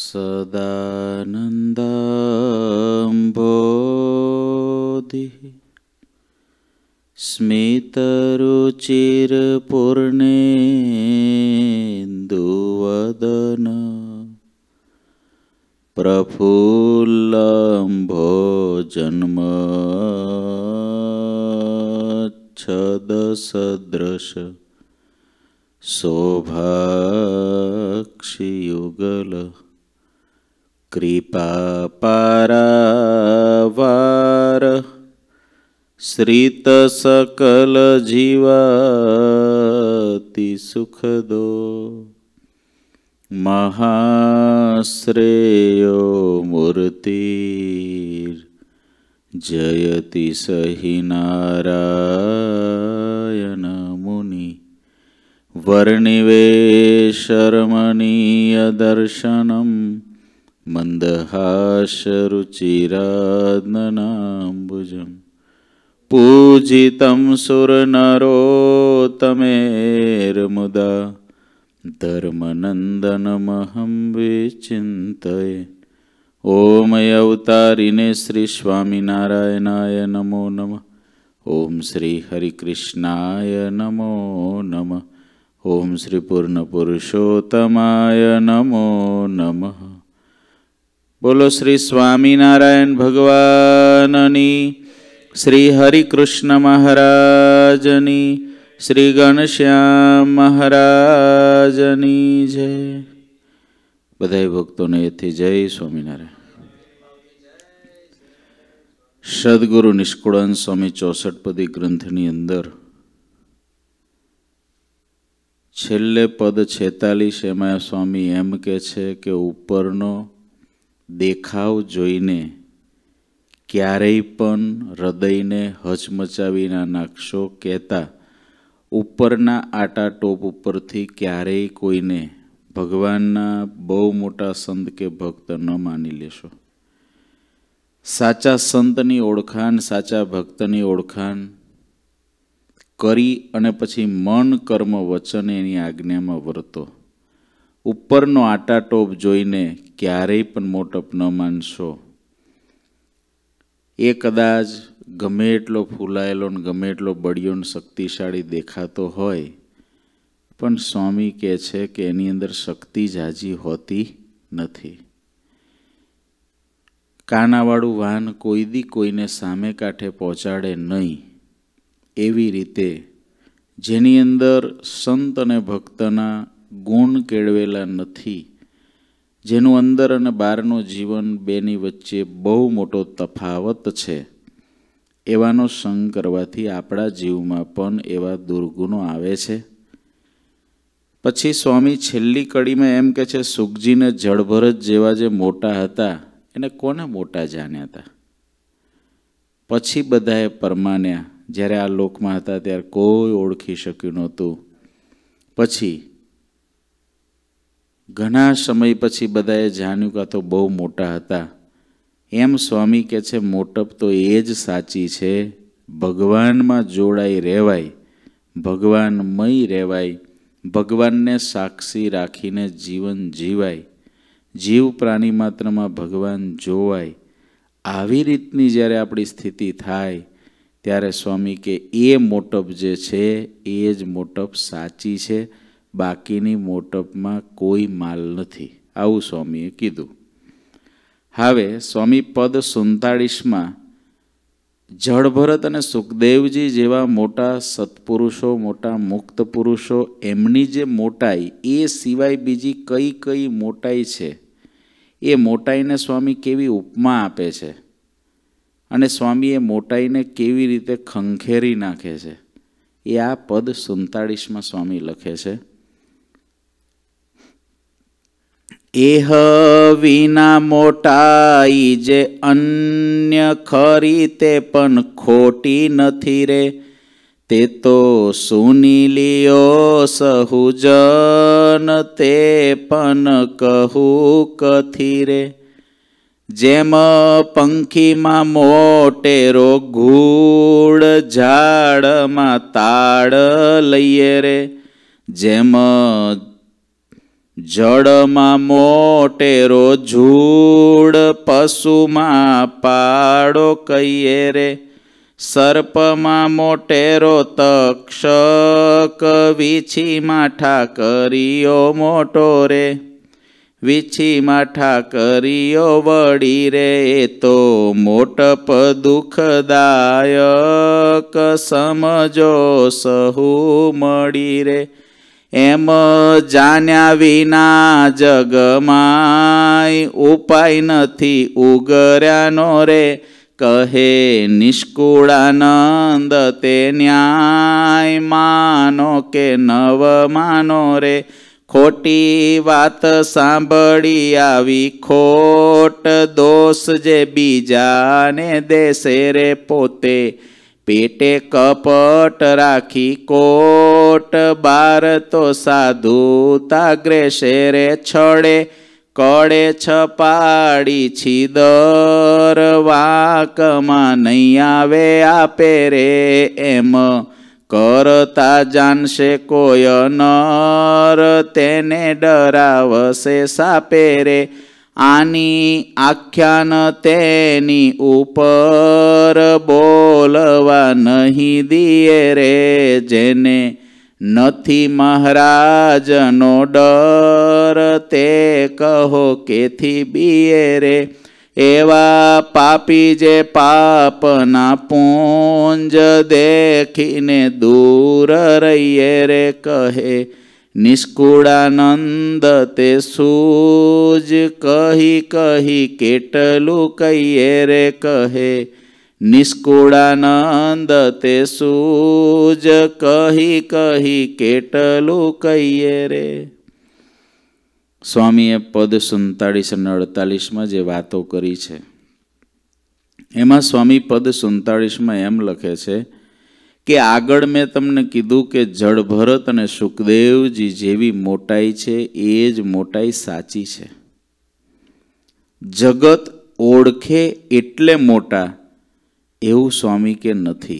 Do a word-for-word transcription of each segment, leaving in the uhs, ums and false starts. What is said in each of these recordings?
सदानन्दम्भोधिः स्मितरुचिरपूर्णेन्दुवदन प्रफुल्लम्भोजन्मच्छदसदृश शोभाक्षियुगल कृपापारावार श्रितसकलजीवाति सुखदो महाश्रेयो मूर्तिर्जयति सहि नारायण मुनि वर्णिवेशरमणीयदर्शनं मन्दहासरुचिरात्मनाम्बुजम् पूजितं सुरनरोत्तमेर्मुदा धर्मनन्दनमहं विचिन्तये। ओम अवतारिणे श्री स्वामिनारायणाय नमो नमः। ओम श्री हरिकृष्णाय नमो नमः। ओम श्री पूर्ण पुरुषोत्तमाय नमो नमः। बोलो श्री स्वामिनारायण भगवाननी, श्री हरिकृष्ण महाराजनी, श्री घनश्याम महाराजनी जय। बधाई भक्तों ने एथी जय स्वामिनारायण। सद्गुरु निष्कुळानंद स्वामी चौसठ पदी ग्रंथनी अंदर छेल्ले पद छेतालीस एमां स्वामी एम के छे के उपरनो देखाव जोईने क्यारेय पण हृदयने हचमचावी ना नाखशो कहेता उपरना आटा टोप उपरथी क्यारेय कोईने भगवानना बहु मोटा संत के भक्त न मानी लेशो। साचा संतनी ओळखाण, साचा भक्तनी ओळखाण करी अने पछी मन कर्म वचन एनी आज्ञामां वर्तो। उपरनो आटा टोप जोईने क्यारेय पण मोटप न मानशो। ए कदाच गमे एटलो फूलायेलो ने गमे एटलो बळियो ने शक्तिशाળી देखातो होय, पण स्वामी कहे छे के एनी अंदर शक्ति जाजी होती नथी। कानावाळुं वाहन कोई दी कोईने सामे कांठे पहोंचाडे नहीं, एवी रीते जेनी अंदर संत अने भक्तना गुण केळवेला नथी, जेनु अंदर अने बारनो जीवन बेनी वच्चे बहु मोटो तफावत छे, एवानो संग करवाथी आपणा जीवमां पण एवा दुर्गुणो आवे छे। पछी स्वामी छेल्ली कड़ीमां एम कहे छे सुखजीने जळभरत जेवा जे मोटा हता एने कोने मोटा जाण्या हता। पछी बधाए परमान्या, ज्यारे आ लोकमां हता त्यारे कोई ओळखी शक्युं नहोतुं। पछी घणा समय पछी बधाए जाण्युं के तो बहु मोटा हता। एम स्वामी कहे छे मोटप तो ए ज साची छे, भगवान मां जोड़ाई रहेवाय, भगवानमय रहेवाय, भगवान ने साक्षी राखीने जीवन जीवाय, जीव प्राणी मात्र में भगवान जोवाय। आवी रीतनी ज्यारे आपणी स्थिति थाय त्यारे स्वामी के ए मोटप जे छे ए ज मोटप साची छे, बाकीनी मोटप में कोई माल नथी, आवुं स्वामीए कीधुं। हवे स्वामी पद सुड़तालीस में जड़भरत अने सुखदेवजी जेवा मोटा सत्पुरुषो, मोटा मुक्त पुरुषो एमनी जे मोटाई ए सिवाय बीजी कई कई मोटाई छे, ए मोटाई ने स्वामी केवी उपमा आपे छे अने स्वामी ए मोटाई ने केवी रीते खंखेरी नाखे छे, ए आ पद सुड़तालीस में स्वामी लखे छे। एह विना मोटाई जे अन्य खरी ते पण खोटी नथी रे, ते तो सुनी लियो सहुजन ते पण कहू कथी रे। जेम पंखी मां मोटेरो घूड़ झाड़ मां ताड़ लईए रे, जेम જળમાં મોટેરો ઝૂડ, પશુમાં પાડો કહીએ રે. સર્પમાં મોટેરો તક્ષક, વીછીમાં ઠાકરીઓ મોટો રે. વીછીમાં ઠાકરીઓ વળી રે, એ તો મોટપ દુઃખદાયક, સમજો સહુ મળી રે. એમ જાણ્યા વિના જગમાય, ઉપાય નથી ઉગર્યાનો રે. કહે નિષ્કુળાનંદ તે ન્યાય, માનો કે નવ માનો રે. ખોટી વાત સાંભળી આવી ખોટ, દોષ જે બીજાને દેશે રે. પોતે પેટે કપટ રાખી કોટ, બાર તો સાધુ તાગ્રેશે રે. છડે કળે છપાડી છીદર, વાકમાં નહીં આવે આપે રે. એમ કરતા જાણશે કોઈ નર, તેને ડરાવશે સાપે રે. આની આખ્યાન તેની ઉપર, બોલવા નહીં દીએ રે. જેને નથી મહારાજનો ડર, તે કહો કેથી બીએ રે. એવા પાપી જે પાપના પુંજ, દેખીને દૂર રહીએ રે. કહે નિષ્કુળાનંદ તે સૂજ, કહી કહી કેટલું કહીએ રે. કહે નિષ્કુળાનંદ તે સૂજ, કહી કહી કેટલું કહીએ રે. સ્વામીએ પદ સુડતાલીસ અને અડતાલીસમાં જે વાતો કરી છે, એમાં સ્વામી પદ સુડતાલીસમાં એમ લખે છે કે આગળ મેં તમને કીધું કે જળભરત અને સુખદેવજી જેવી મોટાઈ છે, એ જ મોટાઈ સાચી છે. જગત ઓળખે એટલે મોટા એવું સ્વામી કે નથી.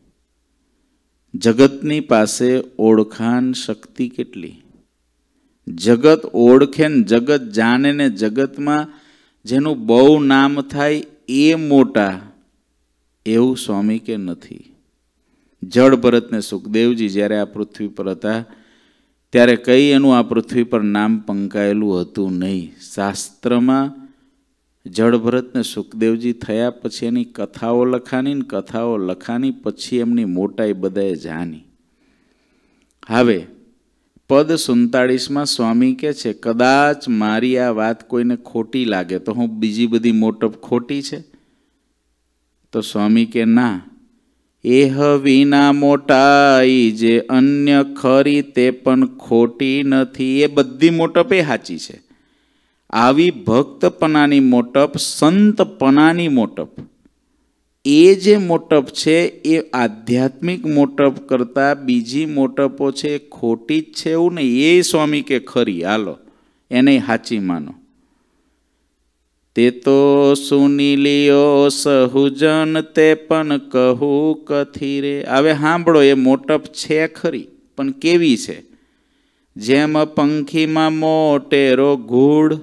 જગતની પાસે ઓળખાણ શક્તિ કેટલી. જગત ઓળખે ને જગત જાણે ને જગતમાં જેનું બહુ નામ થાય એ મોટા એવું સ્વામી કે નથી. જળ ભરત ને સુખદેવજી જ્યારે આ પૃથ્વી પર હતા ત્યારે કઈ એનું આ પૃથ્વી પર નામ પંકાયેલું હતું નહીં. શાસ્ત્રમાં જળ ભરત ને સુખદેવજી થયા પછી એની કથાઓ લખાની ને કથાઓ લખાની પછી એમની મોટાઈ બધાએ જાણી. હવે પદ સુડતાલીસમાં સ્વામી કહે છે, કદાચ મારી આ વાત કોઈને ખોટી લાગે તો હું બીજી બધી મોટપ ખોટી છે? તો સ્વામી કે ના, એહ વિના મોટાઈ જે અન્ય ખરી તે પણ ખોટી નથી. એ બધી મોટપ એ સાચી છે. આવી ભક્તપણાની મોટપ, સંતપણાની મોટપ, એ જે મોટપ છે એ આધ્યાત્મિક મોટપ કરતાં બીજી મોટપો છે એ ખોટી જ છે એવું નહીં. એ સ્વામી કે ખરી, હાલો એને સાચી માનો. તે તો સુની લ્યો સહુજન, તે પણ કહું કથી રે. હવે સાંભળો, એ મોટપ છે ખરી, પણ કેવી છે? જેમ પંખીમાં મોટેરો ઘૂડ.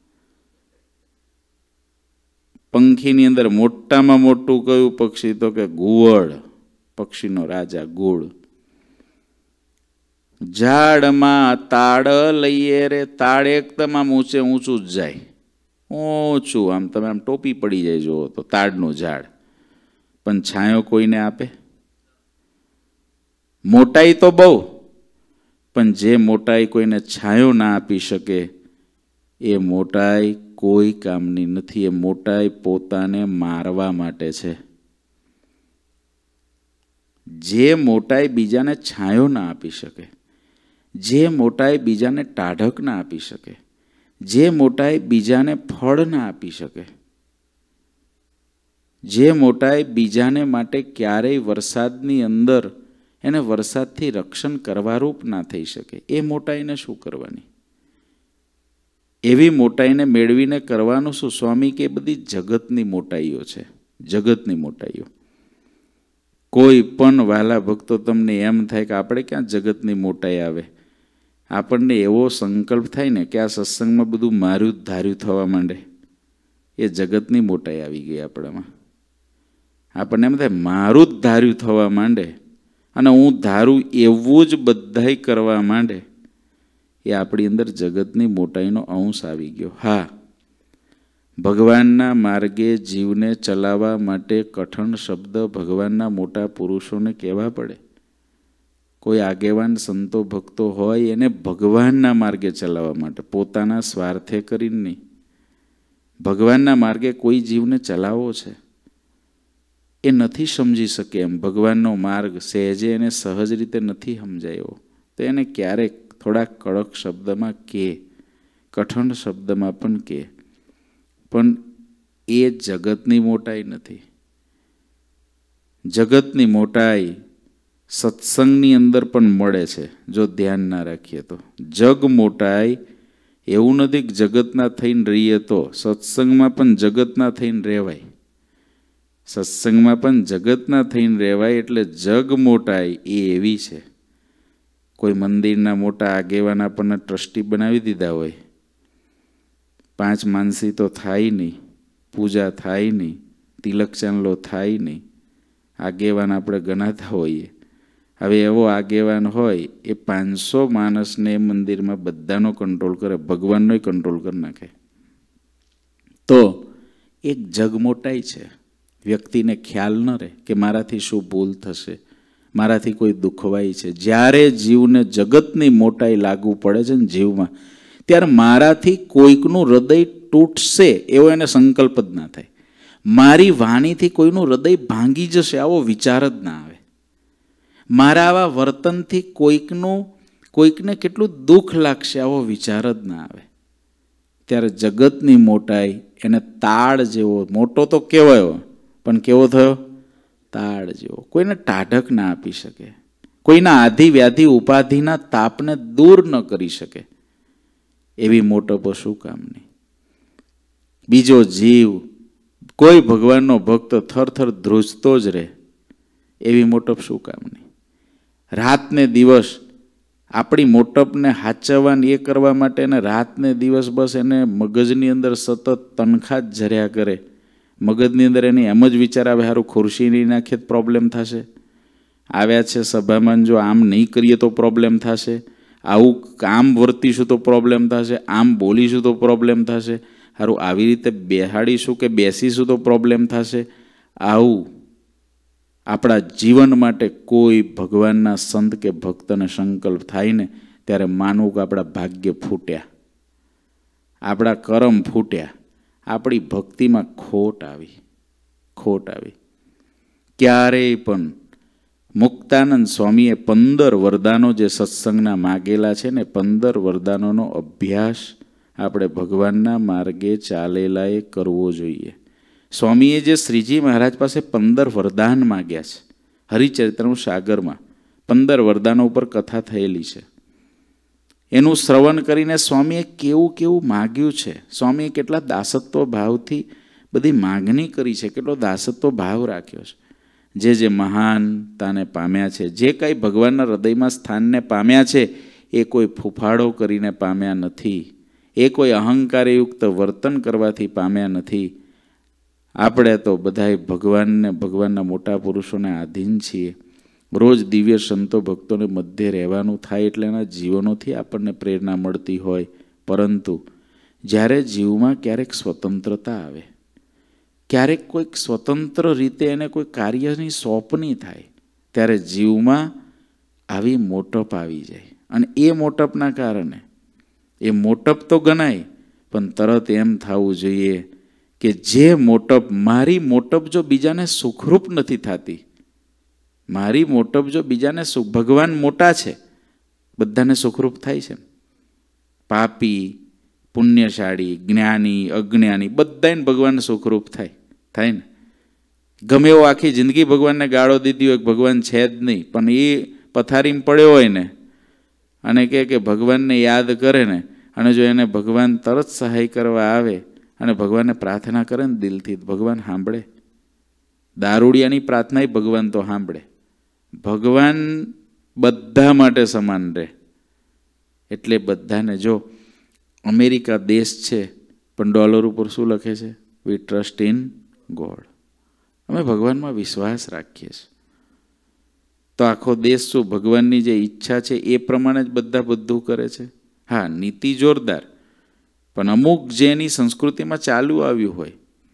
પંખીની અંદર મોટામાં મોટું કયું પક્ષી? તો કે ઘુવડ, પક્ષીનો રાજા ગુડ. ઝાડમાં તાડ લઈએ રે. તાડ એકદમ આમ ઊંચે ઊંચું જ જાય, ઊંચું આમ તમે આમ ટોપી પડી જાય જુઓ તો તાડનું ઝાડ. પણ છાંયો કોઈને આપે? મોટાઈ તો બહુ, પણ જે મોટાઈ કોઈને છાંયો ના આપી શકે એ મોટાઈ કોઈ કામની નથી. એ મોટાઈ પોતાને મારવા માટે છે. જે મોટાઈ બીજાને છાંયો ના આપી શકે, જે મોટાઈ બીજાને ટાઢક ના આપી શકે, જે મોટાઈ બીજાને ફળ ના આપી શકે, જે મોટાઈ બીજાને માટે ક્યારેય વરસાદની અંદર એને વરસાદથી રક્ષણ કરવારૂપ ના થઈ શકે, એ મોટાઈને શું કરવાની? એવી મોટાઈને મેળવીને કરવાનું શું? સ્વામી કે બધી જગતની મોટાઈઓ છે, જગતની મોટાઈઓ. કોઈ પણ વહાલા ભક્તો તમને એમ થાય કે આપણે ક્યાં જગતની મોટાઈ આવે? આપણને એવો સંકલ્પ થાય ને કે આ સત્સંગમાં બધું મારું જ ધાર્યું થવા માંડે, એ જગતની મોટાઈ આવી ગઈ આપણામાં. આપણને એમ થાય મારું જ ધાર્યું થવા માંડે અને હું ધારું એવું જ બધાય કરવા માંડે, એ આપણી અંદર જગતની મોટાઈનો અંશ આવી ગયો. હા, ભગવાનના માર્ગે જીવને ચલાવવા માટે કઠણ શબ્દ ભગવાનના મોટા પુરુષોને કહેવા પડે. કોઈ આગેવાન સંતો ભક્તો હોય એને ભગવાનના માર્ગે ચલાવવા માટે, પોતાના સ્વાર્થે કરીને નહીં. ભગવાનના માર્ગે કોઈ જીવને ચલાવવો છે, એ નથી સમજી શકે એમ ભગવાનનો માર્ગ સહેજે એને સહજ રીતે નથી સમજાયો, તો એને ક્યારેક થોડા કડક શબ્દમાં કહે, કઠણ શબ્દમાં પણ કહે, પણ એ જગતની મોટાઈ નથી. જગતની મોટાઈ સત્સંગની અંદર પણ મળે છે જો ધ્યાન ના રાખીએ તો. જગ મોટાઈ એવું નથી કે જગતના થઈને રહીએ તો, સત્સંગમાં પણ જગતના થઈને રહેવાય. સત્સંગમાં પણ જગતના થઈને રહેવાય. એટલે જગ મોટાઈ એ એવી છે, કોઈ મંદિરના મોટા આગેવાન આપણને ટ્રસ્ટી બનાવી દીધા હોય, પાંચ માનસી તો થાય નહીં, પૂજા થાય નહીં, તિલક ચાંદલો થાય નહીં, આગેવાન આપણે ગણાતા હોઈએ. હવે એવો આગેવાન હોય એ પાંચસો માણસને મંદિરમાં બધાનો કંટ્રોલ કરે, ભગવાનનોય કંટ્રોલ કરી નાખે, તો એક જગ મોટાઈ છે. વ્યક્તિને ખ્યાલ ન રહે કે મારાથી શું ભૂલ થશે, મારાથી કોઈ દુખવાય છે. જ્યારે જીવને જગતની મોટાઈ લાગુ પડે છે ને જીવમાં, ત્યારે મારાથી કોઈકનું હૃદય તૂટશે એવો એને સંકલ્પ જ ના થાય. મારી વાણીથી કોઈનું હૃદય ભાંગી જશે આવો વિચાર જ ના આવે. મારા આવા વર્તનથી કોઈકનું કોઈકને કેટલું દુઃખ લાગશે આવો વિચાર જ ના આવે. ત્યારે જગતની મોટાઈ એને તાળ જેવો, મોટો તો કહેવાયો પણ કેવો થયો? તાળ જેવો. કોઈને ટાઢક ના આપી શકે, કોઈના આધિ વ્યાધિ ઉપાધિના તાપને દૂર ન કરી શકે એવી મોટપો શું કામની? બીજો જીવ કોઈ ભગવાનનો ભક્ત થરથર ધ્રુજતો જ રહે એવી મોટપ શું કામની? રાતને દિવસ આપણી મોટપને હાચવવાની એ કરવા માટે એને રાતને દિવસ બસ એને મગજની અંદર સતત તનખા જ ઝર્યા કરે. મગજની અંદર એની એમ જ વિચાર આવે, સારું ખુરશી નહીં નાખીએ તો પ્રોબ્લેમ થશે, આવ્યા છે સભામાં જો આમ નહીં કરીએ તો પ્રોબ્લેમ થશે, આવું કામ વર્તીશું તો પ્રોબ્લેમ થશે, આમ બોલીશું તો પ્રોબ્લેમ થશે, સારું આવી રીતે બેહાડીશું કે બેસીશું તો પ્રોબ્લેમ થશે. આવું આપણા જીવન માટે કોઈ ભગવાનના સંત કે ભક્તને સંકલ્પ થાય ને ત્યારે માનવું કે આપણા ભાગ્ય ફૂટ્યા, આપણા કરમ ફૂટ્યા, આપણી ભક્તિમાં ખોટ આવી, ખોટ આવી. ક્યારેય પણ મુક્તાનંદ સ્વામીએ પંદર વરદાનો જે સત્સંગના માગેલા છે ને, પંદર વરદાનોનો અભ્યાસ આપણે ભગવાનના માર્ગે ચાલેલાએ કરવો જોઈએ. સ્વામીએ જે શ્રીજી મહારાજ પાસે પંદર વરદાન માગ્યા છે, હરિચરિત્રનું સાગરમાં પંદર વરદાનો ઉપર કથા થયેલી છે. એનું શ્રવણ કરીને સ્વામીએ કેવું કેવું માગ્યું છે, સ્વામીએ કેટલા દાસત્વ ભાવથી બધી માગણી કરી છે, કેટલો દાસત્વ ભાવ રાખ્યો છે. જે જે મહાનતાને પામ્યા છે, જે કંઈ ભગવાનના હૃદયમાં સ્થાનને પામ્યા છે, એ કોઈ ફૂફાડો કરીને પામ્યા નથી, એ કોઈ અહંકારયુક્ત વર્તન કરવાથી પામ્યા નથી. આપણે તો બધાય ભગવાનને, ભગવાનના મોટા પુરુષોને આધીન છીએ. રોજ દિવ્ય સંતો ભક્તોને મધ્ય રહેવાનું થાય એટલે એના જીવનોથી આપણને પ્રેરણા મળતી હોય. પરંતુ જ્યારે જીવમાં ક્યારેક સ્વતંત્રતા આવે, ક્યારેક કોઈક સ્વતંત્ર રીતે એને કોઈ કાર્યની સોંપણી થાય, ત્યારે જીવમાં આવી મોટપ આવી જાય. અને એ મોટપના કારણે, એ મોટપ તો ગણાય પણ તરત એમ થવું જોઈએ કે જે મોટપ, મારી મોટપ જો બીજાને સુખરૂપ નથી થતી, મારી મોટપ જો બીજાને સુખ, ભગવાન મોટા છે, બધાને સુખરૂપ થાય છે. પાપી, પુણ્યશાળી, જ્ઞાની, અજ્ઞાની બધાને ભગવાન સુખરૂપ થાય થાય ને. ગમે એવો આખી જિંદગી ભગવાનને ગાળો દીધી હોય, ભગવાન છે જ નહીં, પણ એ પથારીમાં પડ્યો હોય ને અને કહે કે ભગવાનને યાદ કરે ને, અને જો એને ભગવાન તરત સહાય કરવા આવે અને ભગવાનને પ્રાર્થના કરે ને દિલથી, ભગવાન સાંભળે. દારૂડિયાની પ્રાર્થના ભગવાન તો સાંભળે. ભગવાન બધા માટે સમાન રહે. એટલે બધાને જો અમેરિકા દેશ છે પણ ડોલર ઉપર શું લખે છે? We trust in God. અમે ભગવાનમાં વિશ્વાસ રાખીએ છીએ. તો આખો દેશ શું ભગવાનની જે ઈચ્છા છે એ પ્રમાણે જ બધા બધું કરે છે? હા, નીતિ જોરદાર, પણ અમુક જે એની સંસ્કૃતિમાં ચાલુ આવ્યું હોય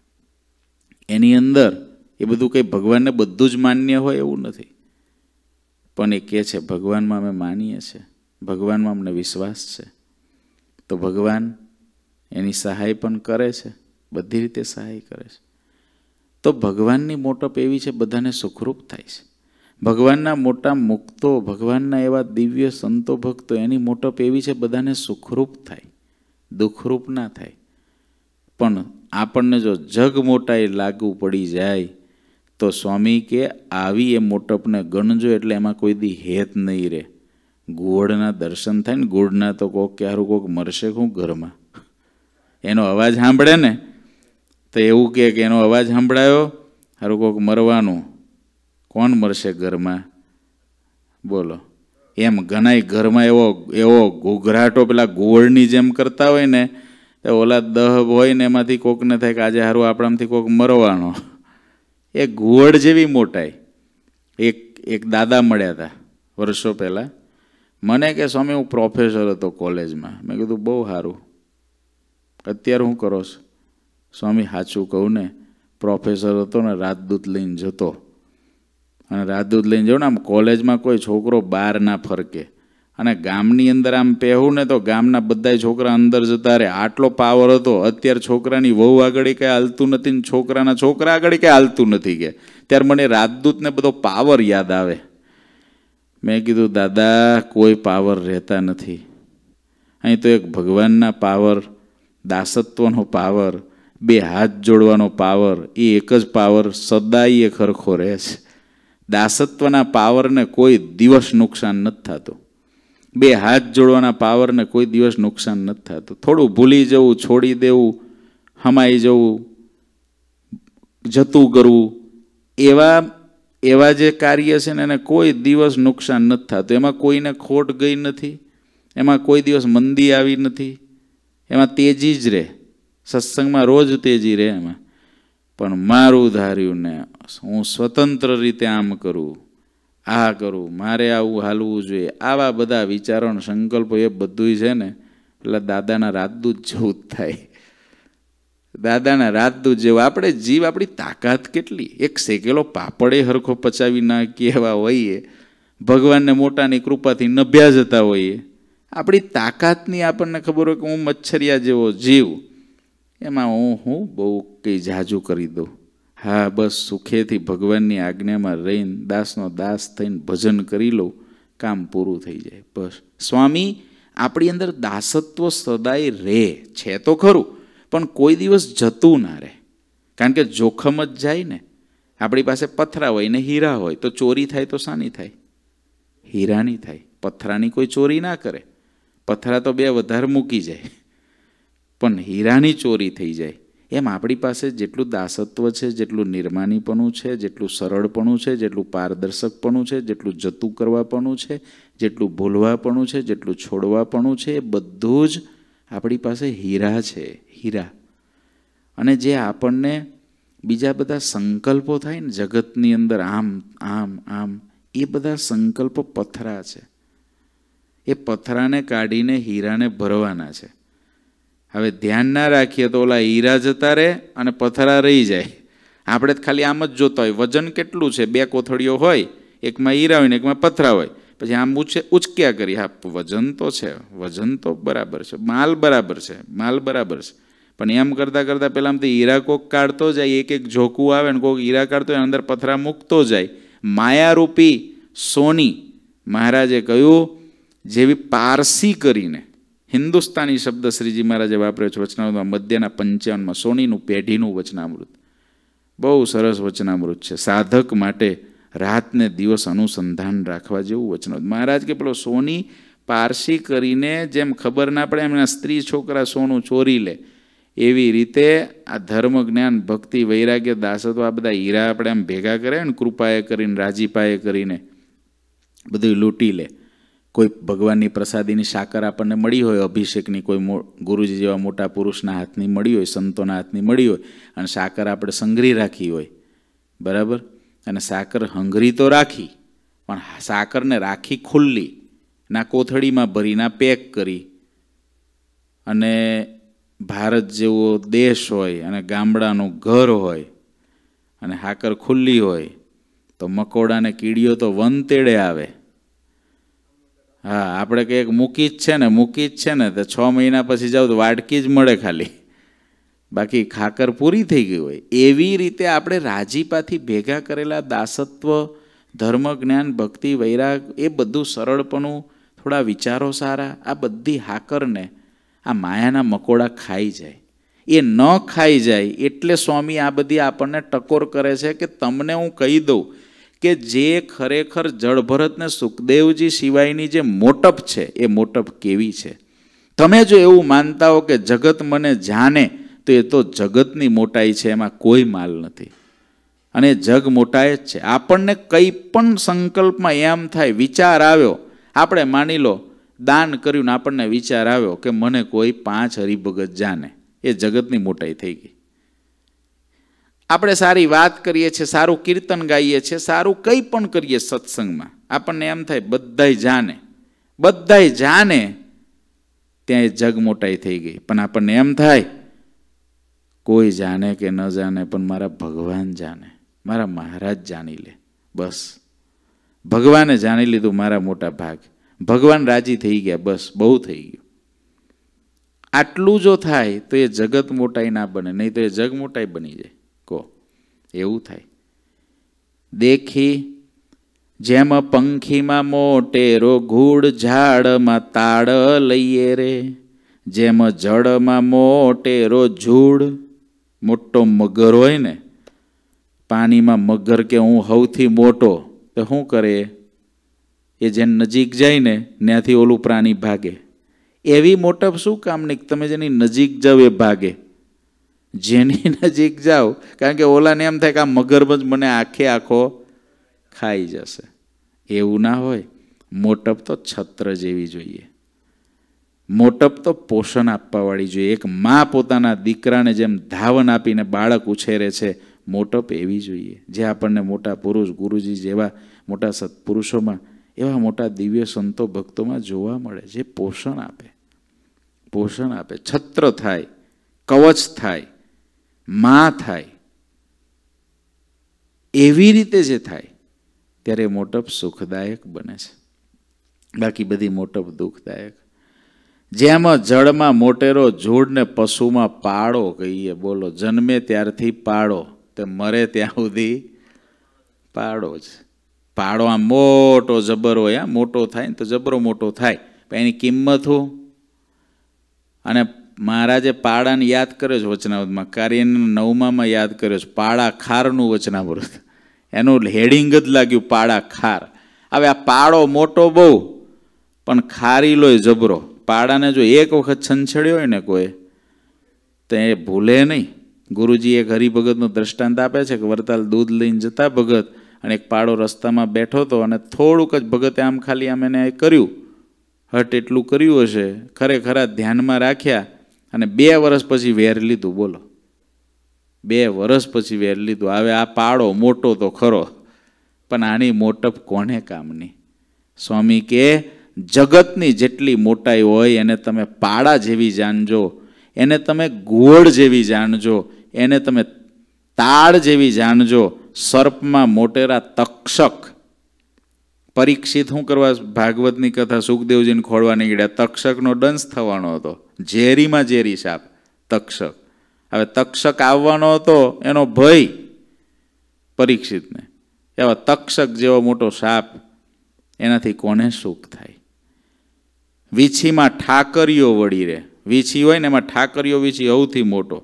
એની અંદર એ બધું કંઈ ભગવાનને બધું જ માન્ય હોય એવું નથી. પણ એ કહે છે ભગવાનમાં અમે માનીએ છીએ, ભગવાનમાં અમને વિશ્વાસ છે. તો ભગવાન એની સહાય પણ કરે છે, બધી રીતે સહાય કરે છે. તો ભગવાનની મોટપ એવી છે બધાને સુખરૂપ થાય છે. ભગવાનના મોટા મુક્તો, ભગવાનના એવા દિવ્ય સંતો ભક્તો, એની મોટપ એવી છે બધાને સુખરૂપ થાય, દુઃખરૂપ ના થાય. પણ આપણને જો જગ મોટાઈ લાગુ પડી જાય તો સ્વામી કે આવી એ મોટપને ગણજો એટલે એમાં કોઈ દી હેત નહીં રહે. ગોળના દર્શન થાય ને, ગોળના તો કોક કે હારું કોક મરશે શું ઘરમાં, એનો અવાજ સાંભળે ને તો એવું કહે કે એનો અવાજ સાંભળાયો હારું કોક મરવાનું, કોણ મરશે ઘરમાં? બોલો. એમ ઘણાય ઘરમાં એવો એવો ઘૂઘરાટો પેલા ગોળની જેમ કરતા હોય ને, ઓલા દહ હોય ને એમાંથી કોકને થાય કે આજે હારું આપણામાંથી કોક મરવાનો. એ ગોળ જેવી મોટાઈ. એક એક દાદા મળ્યા હતા વર્ષો પહેલાં. મને કે સ્વામી હું પ્રોફેસર હતો કોલેજમાં. મેં કીધું બહુ સારું, અત્યારે હું કરો છો? સ્વામી સાચું કહું ને, પ્રોફેસર હતો ને રાજદૂત લઈને જતો, અને રાજદૂત લઈને જાઉં ને આમ કોલેજમાં કોઈ છોકરો બહાર ના ફરકે, અને ગામની અંદર આમ પહેવું ને તો ગામના બધા છોકરા અંદર જતા રહે, આટલો પાવર હતો. અત્યારે છોકરાની વહુ આગળ કંઈ હાલતું નથી ને છોકરાના છોકરા આગળ કંઈ હાલતું નથી કે. ત્યારે મને રાજદૂતને બધો પાવર યાદ આવે. મેં કીધું દાદા કોઈ પાવર રહેતા નથી, અહીં તો એક ભગવાનના પાવર, દાસત્વનો પાવર, બે હાથ જોડવાનો પાવર, એ એક જ પાવર સદાય એ ખરખો રહે છે. દાસત્વના પાવરને કોઈ દિવસ નુકસાન નથી થતું. બે હાથ જોડવાના પાવરને કોઈ દિવસ નુકસાન નથી થતું. થોડું ભૂલી જવું, છોડી દેવું, હમાઈ જવું, જતું કરવું, એવા એવા જે કાર્ય છે ને એને કોઈ દિવસ નુકસાન નથી થતું. એમાં કોઈને ખોટ ગઈ નથી, એમાં કોઈ દિવસ મંદી આવી નથી, એમાં તેજી જ રહે. સત્સંગમાં રોજ તેજી રહે એમાં. પણ મારું ધાર્યું ને હું સ્વતંત્ર રીતે આમ કરું, આ કરું, મારે આવું હાલવું જોઈએ, આવા બધા વિચારો સંકલ્પો એ બધું છે ને પેલા દાદાના રાજદૂત જેવું જ થાય. દાદાના રાજદૂત જેવું. આપણે જીવ, આપણી તાકાત કેટલી, એક શેકેલો પાપડે હરખો પચાવી નાખીએ એવા હોઈએ, ભગવાનને મોટાની કૃપાથી નભ્યા જતા હોઈએ. આપણી તાકાતની આપણને ખબર હોય કે હું મચ્છરિયા જેવો જીવ, એમાં હું હું બહુ કંઈ જાજુ કરી દઉં. હા બસ સુખેથી ભગવાનની આજ્ઞામાં રહીને દાસનો દાસ થઈને ભજન કરી લઉં, કામ પૂરું થઈ જાય બસ. સ્વામી આપણી અંદર દાસત્વ સદાય રહે છે તો ખરું, પણ કોઈ દિવસ જતું ના રહે. કારણ કે જોખમ જ જાય ને. આપણી પાસે પથરા હોય ને હીરા હોય તો ચોરી થાય તો શાની થાય? હીરાની થાય. પથરાની કોઈ ચોરી ના કરે, પથરા તો બે વધારે મૂકી જાય, પણ હીરાની ચોરી થઈ જાય. એમ આપણી પાસે જેટલું દાસત્વ છે, જેટલું નિર્માનીપણું છે, જેટલું સરળપણું છે, જેટલું પારદર્શકપણું છે, જેટલું જતું કરવાપણું છે, જેટલું ભૂલવાપણું છે, જેટલું છોડવાપણું છે, એ બધું જ આપણી પાસે હીરા છે, હીરા. અને જે આપણને બીજા બધા સંકલ્પો થાય ને જગતની અંદર આમ આમ આમ, એ બધા સંકલ્પો પથરા છે. એ પથરાને કાઢીને હીરાને ભરવાના છે. હવે ધ્યાન ના રાખીએ તો ઓલા હીરા જતા રહે અને પથરા રહી જાય. આપણે ખાલી આમ જ જોતા હોય વજન કેટલું છે, બે કોથળીઓ હોય, એકમાં હીરા હોય ને એકમાં પથરા હોય, પછી આમ ઉચે ઉચક્યા કરી, હા વજન તો છે, વજન તો બરાબર છે, માલ બરાબર છે, માલ બરાબર છે. પણ એમ કરતાં કરતાં પહેલાં તો હીરા કોક કાઢતો જાય, એક એક ઝોકું આવે ને કોક હીરા કાઢતો હોય, અંદર પથરા મૂકતો જાય. માયારૂપી સોની મહારાજે કહ્યું જેવી પારસી કરીને, હિન્દુસ્તાની શબ્દ શ્રીજી મહારાજે વાપર્યો છે વચનામૃતમાં, મધ્યના પંચાવનમાં, સોનીનું પેઢીનું વચનામૃત. બહુ સરસ વચનામૃત છે. સાધક માટે રાત ને દિવસ અનુસંધાન રાખવા જેવું વચનામૃત. મહારાજ કે પેલો સોની પારસી કરીને જેમ ખબર ના પડે એમના સ્ત્રી છોકરા સોનું ચોરી લે, એવી રીતે આ ધર્મ જ્ઞાન ભક્તિ વૈરાગ્ય દાસત્વ આ બધા હીરા આપણે આમ ભેગા કરે ને કૃપાએ કરીને રાજીપાએ કરીને બધું લૂંટી લે. કોઈ ભગવાનની પ્રસાદીની સાકર આપણને મળી હોય, અભિષેકની કોઈ ગુરુજી જેવા મોટા પુરુષના હાથની મળી હોય, સંતોના હાથની મળી હોય, અને સાકર આપણે સંઘરી રાખી હોય, બરાબર, અને સાકર હંગરી તો રાખી, પણ સાકરને રાખી ખુલ્લી, ના કોથળીમાં ભરી, ના પેક કરી, અને ભારત જેવો દેશ હોય અને ગામડાનું ઘર હોય અને સાકર ખુલ્લી હોય તો મકોડાને કીડીઓ તો વનતેડે આવે. હા, આપણે કંઈક મૂકી જ છે ને મૂકી જ છે ને તો છ મહિના પછી જાવ તો વાટકી જ મળે ખાલી, બાકી ખાકર પૂરી થઈ ગઈ હોય. એવી રીતે આપણે રાજીપાથી ભેગા કરેલા દાસત્વ, ધર્મ, જ્ઞાન, ભક્તિ, વૈરાગ, એ બધું સરળપણું, થોડા વિચારો સારા, આ બધી હાકરને આ માયાના મકોડા ખાઈ જાય. એ ન ખાઈ જાય એટલે સ્વામી આ બધી આપણને ટકોર કરે છે કે તમને હું કહી દઉં કે જે ખરેખર જળભરતને સુખદેવજી સિવાયની જે મોટપ છે એ મોટપ કેવી છે. તમે જો એવું માનતા હો કે જગત મને જાણે તો એ તો જગતની મોટાઈ છે, એમાં કોઈ માલ નથી, અને જગ મોટાઈ જ છે. આપણને કંઈ પણ સંકલ્પમાં એમ થાય, વિચાર આવ્યો, આપણે માની લો દાન કર્યું ને આપણને વિચાર આવ્યો કે મને કોઈ પાંચ હરિભગત જાણે, એ જગતની મોટાઈ થઈ ગઈ. આપણે સારી વાત કરીએ છીએ, સારું કીર્તન ગાઈએ છીએ, સારું કંઈ પણ કરીએ સત્સંગમાં, આપણને એમ થાય બધાય જાણે, બધાય જાણે, ત્યાં એ જગ મોટાઈ થઈ ગઈ. પણ આપણને એમ થાય કોઈ જાણે કે ન જાણે પણ મારા ભગવાન જાણે, મારા મહારાજ જાણી લે, બસ ભગવાને જાણી લીધું, મારા મોટા ભાગ, ભગવાન રાજી થઈ ગયા, બસ બહુ થઈ ગયું. આટલું જો થાય તો એ જગત મોટાઈ ના બને, નહીં તો એ જગ મોટાઈ બની જાય. કહો એવું થાય. દેખી જેમ પંખીમાં મોટેરો ઘૂડ, ઝાડમાં તાળ લઈએ રે, જેમ જળમાં મોટેરો ઝૂડ. મોટો મગર હોય ને, પાણીમાં મગર કે હું સૌથી મોટો, તો શું કરે? એ જેને નજીક જાય ને ત્યાંથી ઓલું પ્રાણી ભાગે. એવી મોટપ શું કામની? તમે જેની નજીક જાઓ એ ભાગે, જેની નજીક જાઓ, કારણ કે ઓલાને એમ થાય કે આ મગરમચ્છ મને આખે આખો ખાઈ જશે. એવું ના હોય. મોટપ તો છત્ર જેવી જોઈએ, મોટપ તો પોષણ આપવાવાળી જોઈએ. એક મા પોતાના દીકરાને જેમ ધાવન આપીને બાળક ઉછેરે છે, મોટપ એવી જોઈએ. જે આપણને મોટા પુરુષ ગુરુજી જેવા મોટા સત્પુરુષોમાં, એવા મોટા દિવ્ય સંતો ભક્તોમાં જોવા મળે, જે પોષણ આપે, પોષણ આપે, છત્ર થાય, કવચ થાય, માં થાય. એવી રીતે જે થાય ત્યારે મોટપ સુખદાયક બને છે, બાકી બધી મોટપ દુઃખદાયક. જેમ જળમાં મોટેરો ઝૂડ ને પશુમાં પાડો કહીએ, બોલો, જન્મે ત્યારથી પાડો તે મરે ત્યાં સુધી પાડો જ. પાડો આમ મોટો જબર હોય, આ મોટો થાય ને તો જબરો મોટો થાય, પણ એની કિંમત હું. અને મહારાજે પાડાને યાદ કર્યો છે વચનામૃતમાં, કાર્યના નવમામાં યાદ કર્યો છે, પાડા ખારનું વચનામૃત. એનું હેડિંગ જ લાગ્યું પાડા ખાર. હવે આ પાડો મોટો બહુ, પણ ખારી લોય જબરો. પાડાને જો એક વખત છંછેડ્યો હોય ને કોઈ, તો એ ભૂલે નહીં. ગુરુજી એક હરિભગતનું દ્રષ્ટાંત આપે છે કે વરતાલ દૂધ લઈને જતા ભગત, અને એક પાડો રસ્તામાં બેઠો હતો, અને થોડુંક જ ભગતે આમ ખાલી આમ એને કર્યું, હટ એટલું કર્યું હશે, ખરેખર ધ્યાનમાં રાખ્યા, અને બે વર્ષ પછી વેર લીધું. બોલો, બે વર્ષ પછી વેર લીધું. હવે આ પાડો મોટો તો ખરો, પણ આની મોટપ કોને કામની? સ્વામી કે જગતની જેટલી મોટાઈ હોય એને તમે પાડા જેવી જાણજો, એને તમે ગોળ જેવી જાણજો, એને તમે તાળ જેવી જાણજો. સર્પમાં મોટેરા તક્ષક, પરીક્ષિત શું કરવા ભાગવતની કથા સુખદેવજીને ખોળવા નીકળ્યા, તક્ષકનો દંશ થવાનો હતો, ઝેરીમાં ઝેરી સાપ તક્ષક. હવે તક્ષક આવવાનો હતો, એનો ભય પરીક્ષિતને. એવા તક્ષક જેવો મોટો સાપ, એનાથી કોને સુખ થાય? વીછીમાં ઠાકરીઓ વળી રહે. વીછી હોય ને એમાં ઠાકરીઓ વીછી સૌથી મોટો,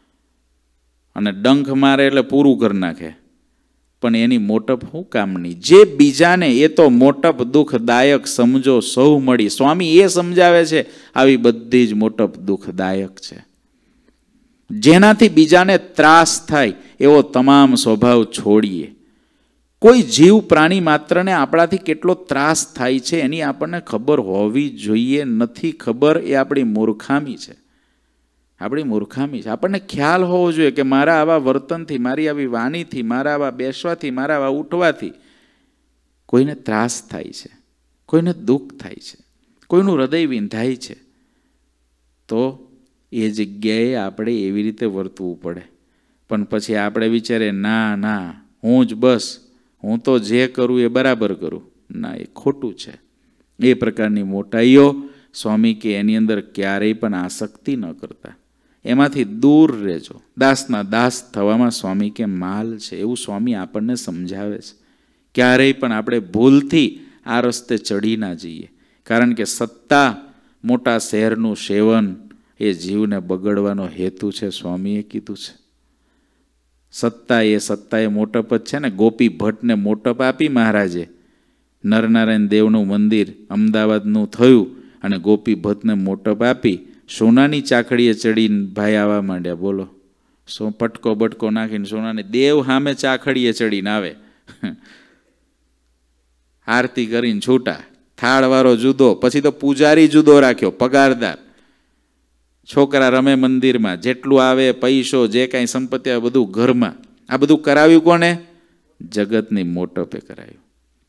અને ડંખ મારે એટલે પૂરું કરી નાખે, પણ એની મોટપ શું કામની? જે બીજાને એ તો મોટપ દુઃખદાયક સમજો સૌ મળી. સ્વામી એ સમજાવે છે આવી બધી જ મોટપ દુઃખદાયક છે. જેનાથી બીજાને ત્રાસ થાય એવો તમામ સ્વભાવ છોડીએ. કોઈ જીવ પ્રાણી માત્રને આપણાથી કેટલો ત્રાસ થાય છે એની આપણને ખબર હોવી જોઈએ. નથી ખબર એ આપણી મૂર્ખામી છે. આપણી મૂર્ખામી છે. આપણને ખ્યાલ હોવો જોઈએ કે મારા આવા વર્તનથી, મારી આવી વાણીથી, મારા આવા બેસવાથી, મારા આવા ઉઠવાથી કોઈને ત્રાસ થાય છે, કોઈને દુઃખ થાય છે, કોઈનું હૃદય વિંધાય છે. તો એ જગ્યાએ આપણે એવી રીતે વર્તવું પડે. પણ પછી આપણે વિચારે ના ના હું જ બસ, હું તો જે કરું એ બરાબર કરું. ના, એ ખોટું છે. એ પ્રકારની મોટાઈઓ સ્વામી કે એની અંદર ક્યારેય પણ આસક્તિ ન કરતા, એમાંથી દૂર રહેજો. દાસના દાસ થવામાં સ્વામી કે માલ છે એવું સ્વામી આપણને સમજાવે છે. ક્યારેય પણ આપણે ભૂલથી આ રસ્તે ચડી ના જઈએ. કારણ કે સત્તા, મોટા શહેરનું સેવન એ જીવને બગડવાનો હેતુ છે. સ્વામીએ કીધું છે સત્તા એ સત્તા એ મોટપ જ છે ને. ગોપી ભટ્ટને મોટપ આપી મહારાજે. નરનારાયણ દેવનું મંદિર અમદાવાદનું થયું અને ગોપી ભટ્ટને મોટપ આપી. સોનાની ચાકડીએ ચડીને ભાઈ આવવા માંડ્યા. બોલો, સો પટકો બટકો નાખીને સોનાની દેવ સામે ચાકડીએ ચડીને આવે. આરતી કરીને છૂટા. થાળવાળો જુદો, પછી તો પૂજારી જુદો રાખ્યો, પગારદાર. છોકરા રમે મંદિરમાં, જેટલું આવે પૈસો, જે કાંઈ સંપત્તિ આવે બધું ઘરમાં. આ બધું કરાવ્યું કોને? જગતની મોટપે કરાવ્યું.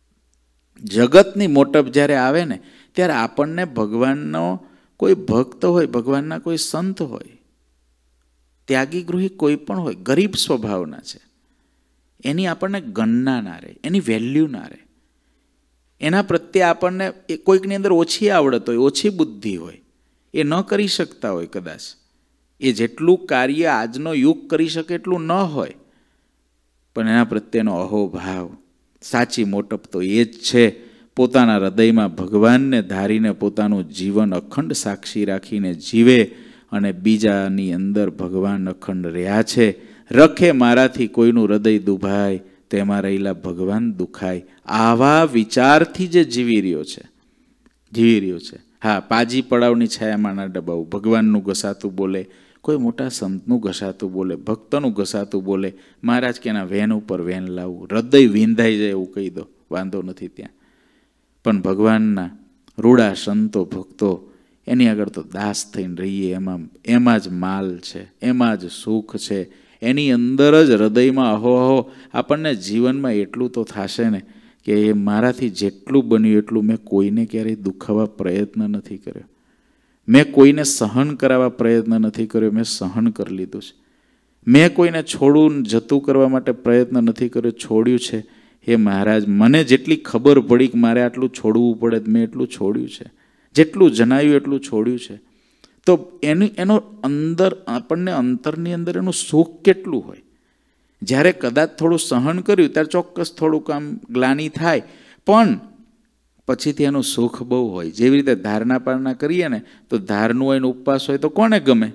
જગતની મોટપ જ્યારે આવે ને ત્યારે આપણને ભગવાનનો કોઈ ભક્ત હોય, ભગવાનના કોઈ સંત હોય, ત્યાગી ગૃહી કોઈ પણ હોય, ગરીબ સ્વભાવના છે, એની આપણને ગણના ના રહે, એની વેલ્યુ ના રહે. એના પ્રત્યે આપણને કોઈકની અંદર ઓછી આવડત હોય, ઓછી બુદ્ધિ હોય, એ ન કરી શકતા હોય કદાચ. એ જેટલું કાર્ય આજનો યુગ કરી શકે એટલું ન હોય, પણ એના પ્રત્યેનો અહોભાવ, સાચી મોટપ તો એ જ છે. પોતાના હૃદયમાં ભગવાનને ધારીને પોતાનું જીવન અખંડ સાક્ષી રાખીને જીવે અને બીજાની અંદર ભગવાન અખંડ રહ્યા છે. રખે મારાથી કોઈનું હૃદય દુભાય, તેમાં રહેલા ભગવાન દુખાય. આવા વિચારથી જે જીવી રહ્યો છે, જીવી રહ્યો છે. હા, પાજી પડાવની છાયામાં ના ડબાવું. ભગવાનનું ઘસાતું બોલે, કોઈ મોટા સંતનું ઘસાતું બોલે, ભક્તનું ઘસાતું બોલે. મહારાજ કે એના વેન ઉપર વેન લાવવું, હૃદય વિંધાઈ જાય એવું કહી દો, વાંધો નથી ત્યાં. પણ ભગવાનના રૂડા સંતો ભક્તો એની આગળ તો દાસ થઈને રહીએ. એમાં એમાં જ માલ છે, એમાં જ સુખ છે. એની અંદર જ હૃદયમાં અહો અહો આપણને જીવનમાં એટલું તો થશે ને કે એ મારાથી જેટલું બન્યું એટલું મેં કોઈને ક્યારેય દુખાવા પ્રયત્ન નથી કર્યો, મેં કોઈને સહન કરાવવા પ્રયત્ન નથી કર્યો, મેં સહન કરી લીધું છે. મેં કોઈને છોડવું જતું કરવા માટે પ્રયત્ન નથી કર્યો, છોડ્યું છે. હે મહારાજ, મને જેટલી ખબર પડી કે મારે આટલું છોડવું પડે મેં એટલું છોડ્યું છે, જેટલું જણાયું એટલું છોડ્યું છે. તો એની એનો અંદર આપણને અંતરની અંદર એનું સુખ કેટલું હોય. જ્યારે કદાચ થોડું સહન કર્યું ત્યારે ચોક્કસ થોડુંક આમ ગ્લાનિ થાય, પણ પછીથી એનું સુખ બહુ હોય. જેવી રીતે ધારણા પારણા કરીએ ને તો ધારનું હોય ને ઉપવાસ હોય તો કોને ગમે?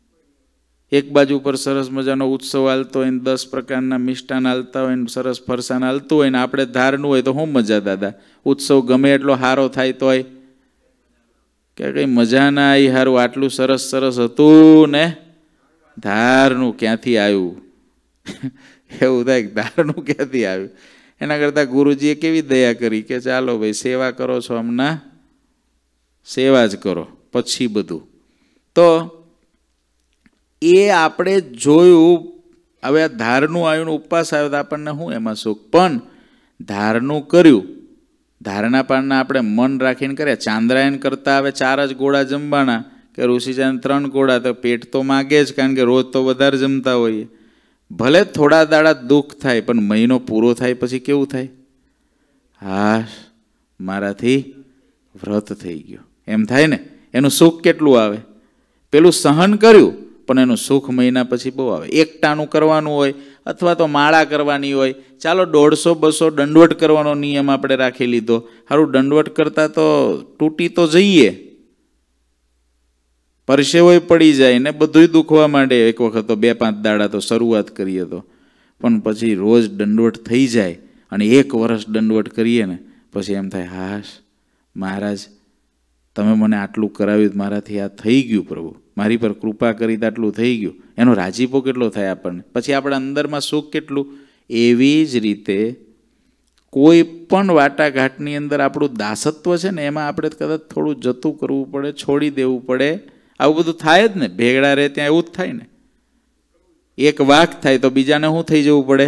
એક બાજુ પર સરસ મજાનો ઉત્સવ હાલતો હોય ને દસ પ્રકારના મિષ્ટાન હાલતા હોય ને સરસ ફરસાણ હાલતું હોય ને આપણે ધારનું હોય તો શું મજા દાદા? ઉત્સવ ગમે એટલો સારો થાય તોય કે કઈ મજા ના આવી, સારું આટલું સરસ સરસ હતું ને ધારનું ક્યાંથી આવ્યું? એવું થાય કે ધારનું ક્યાંથી આવ્યું? એના કરતાં ગુરુજીએ કેવી દયા કરી કે ચાલો ભાઈ સેવા કરો છો હમણાં, સેવા જ કરો પછી બધું. તો એ આપણે જોયું. હવે ધારનું આવ્યું ને ઉપવાસ આવ્યો તો આપણને શું એમાં સુખ? પણ ધારનું કર્યું, ધારણા પારના આપણે મન રાખીને કર્યા. ચાંદ્રાયણ કરતા હવે ચાર જ ગોળા જમવાના કે ઋષિચાંદ ત્રણ ગોળા, તો પેટ તો માગે જ, કારણ કે રોજ તો વધારે જમતા હોઈએ. ભલે થોડા દાડા દુઃખ થાય પણ મહિનો પૂરો થાય પછી કેવું થાય? હા, મારાથી વ્રત થઈ ગયો એમ થાય ને. એનું સુખ કેટલું આવે? પેલું સહન કર્યું પણ એનું સુખ મહિના પછી બહુ આવે. એકટાનું કરવાનું હોય અથવા તો માળા કરવાની હોય, ચાલો દોઢસો બસો દંડવટ કરવાનો નિયમ આપણે રાખી લીધો. સારું, દંડવટ કરતા તો તૂટી તો જઈએ, પરસેવોય પડી જાય ને બધુંય દુખવા માંડે. એક વખત તો બે પાંચ દાડા તો શરૂઆત કરીએ તો, પણ પછી રોજ દંડવટ થઈ જાય અને એક વર્ષ દંડવટ કરીએ ને પછી એમ થાય, હાશ મહારાજ તમે મને આટલું કરાવ્યું, મારાથી આ થઈ ગયું, પ્રભુ મારી પર કૃપા કરી તો આટલું થઈ ગયું. એનો રાજીપો કેટલો થાય આપણને, પછી આપણા અંદરમાં સુખ કેટલું. એવી જ રીતે કોઈ પણ વાટાઘાટની અંદર આપણું દાસત્વ છે ને એમાં આપણે કદાચ થોડું જતું કરવું પડે, છોડી દેવું પડે. આવું બધું થાય જ ને, ભેગડા રહે ત્યાં એવું જ થાય ને. એક વાઘ થાય તો બીજાને શું થઈ જવું પડે?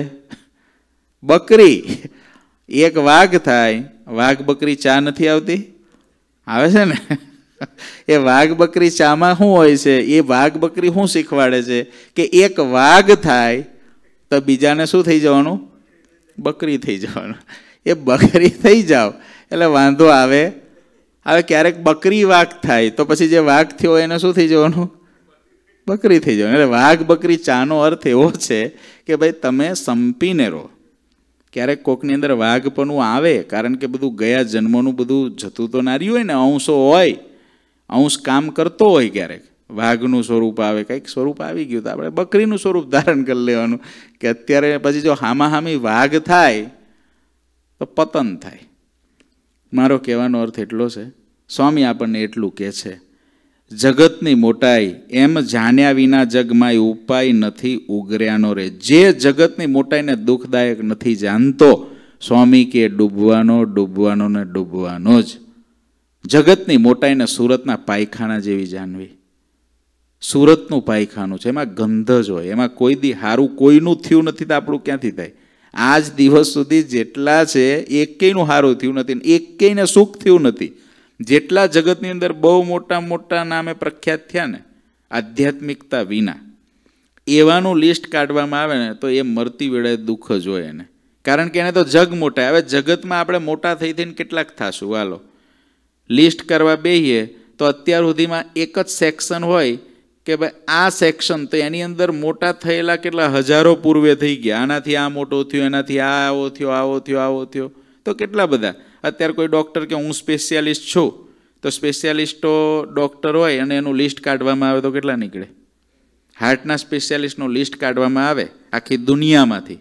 બકરી. એક વાઘ થાય, વાઘ બકરી ચા નથી આવતી? આવે છે ને. એ વાઘ બકરી ચામાં શું હોય છે? એ વાઘ બકરી શું શીખવાડે છે કે એક વાઘ થાય તો બીજાને શું થઈ જવાનું? બકરી થઈ જવાનું. એ બકરી થઈ જાવ એટલે વાંધો આવે. હવે ક્યારેક બકરી વાઘ થાય તો પછી જે વાઘ થયો એને શું થઈ જવાનું? બકરી થઈ જવાનું. એટલે વાઘ બકરી ચાનો અર્થ એવો છે કે ભાઈ તમે સંપીને રહો. ક્યારેક કોકની અંદર વાઘપણું આવે, કારણ કે બધું ગયા જન્મોનું બધું જતું તો ના રહ્યું હોય ને, અંશો હોય, અંશ કામ કરતો હોય. ક્યારેક વાઘનું સ્વરૂપ આવે, કંઈક સ્વરૂપ આવી ગયું તો આપણે બકરીનું સ્વરૂપ ધારણ કરી લેવાનું કે અત્યારે પછી જો હામા હામી વાઘ થાય તો પતન થાય. મારો કહેવાનો અર્થ એટલો છે, સ્વામી આપણને એટલું કહે છે, જગતની મોટાઈ એમ જાણ્યા વિના જગમાં ઉપાય નથી ઉગર્યાનો રે. જે જગતની મોટાઈને દુઃખદાયક નથી જાણતો, સ્વામી કે ડૂબવાનો ડૂબવાનો ને ડૂબવાનો જ. જગતની મોટાઈને સુરતના પાયખાના જેવી જાણવી. સુરતનું પાયખાનું છે, એમાં ગંધ જ હોય, એમાં કોઈ દી સારું કોઈનું થયું નથી તો આપણું ક્યાંથી થાય? આજ દિવસ સુધી જેટલા છે એકેયનું સારું થયું નથી, એકેયને સુખ થયું નથી. જેટલા જગતની અંદર બહુ મોટા મોટા નામે પ્રખ્યાત થયા ને આધ્યાત્મિકતા વિના, એવાનું લિસ્ટ કાઢવામાં આવે ને તો એ મરતી વેળાએ દુઃખ જ હોય એને. કારણ કે એને તો જગ મોટા. હવે જગતમાં આપણે મોટા થઈ થઈને કેટલાક થાશું? હાલો લિસ્ટ કરવા બેહીએ તો અત્યાર સુધીમાં એક જ સેક્શન હોય કે ભાઈ આ સેક્શન, તો એની અંદર મોટા થયેલા કેટલા હજારો પૂર્વે થઈ ગયા. આનાથી આ મોટો થયો, એનાથી આ આવો થયો, આવો થયો, આવો થયો, તો કેટલા બધા. અત્યારે કોઈ ડૉક્ટર કે હું સ્પેશિયાલિસ્ટ છું તો સ્પેશિયાલિસ્ટો ડૉક્ટર હોય અને એનું લિસ્ટ કાઢવામાં આવે તો કેટલા નીકળે? હાર્ટના સ્પેશિયાલિસ્ટનું લિસ્ટ કાઢવામાં આવે આખી દુનિયામાંથી